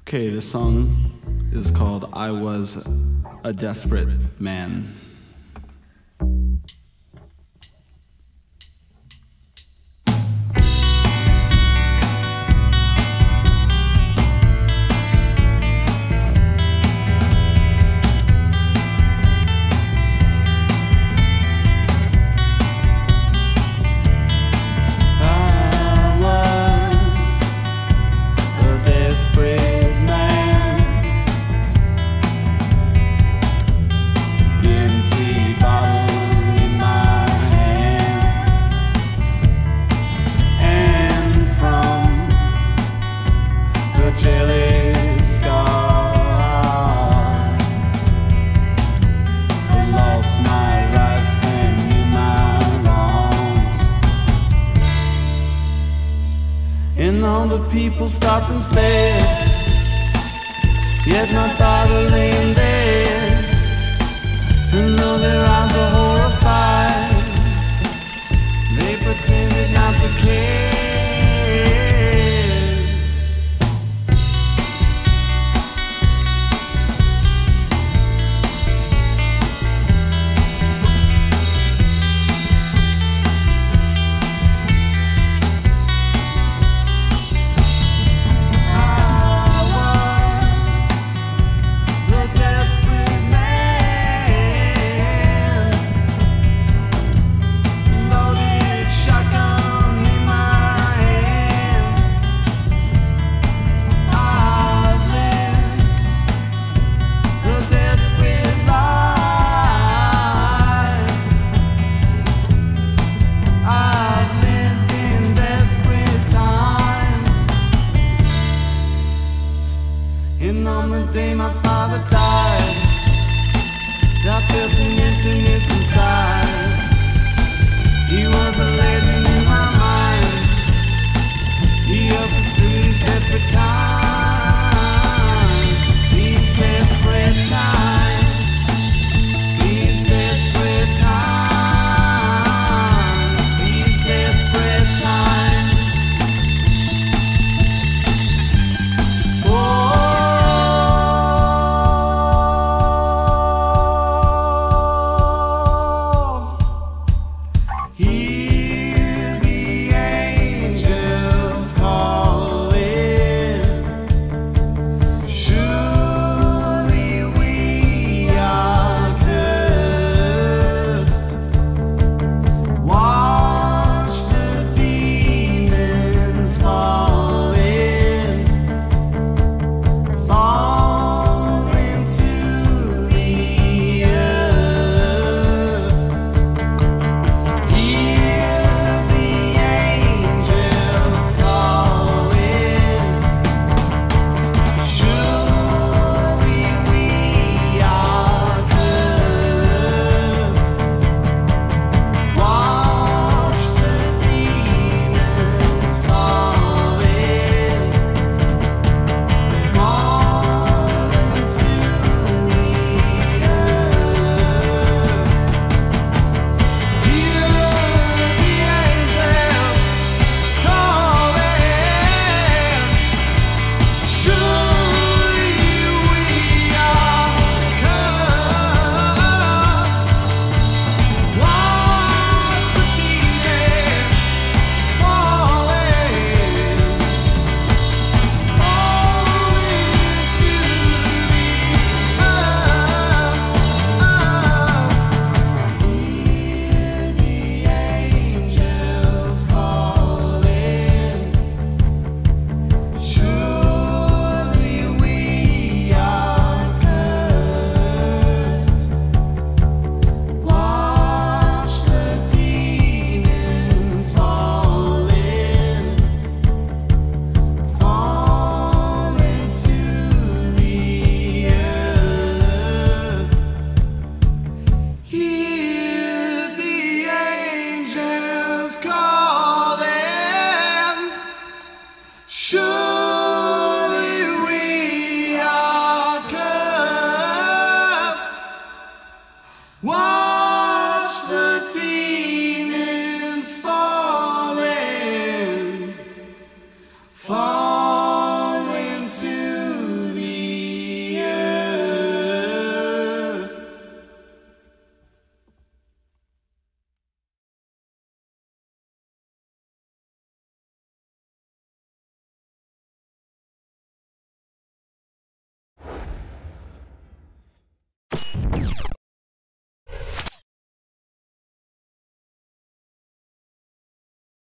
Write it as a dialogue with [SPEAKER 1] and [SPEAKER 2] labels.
[SPEAKER 1] Okay, this song is called I Was a Desperate Man.
[SPEAKER 2] And all the people stopped and stared, yet my body laying there. And though their eyes are horrified, they pretended not to care. And on the day my father died, I felt an emptiness inside. He was a legend in my mind. He helped us through these desperate times. These desperate times. These desperate times. These desperate times. Oh. Hear the angels calling.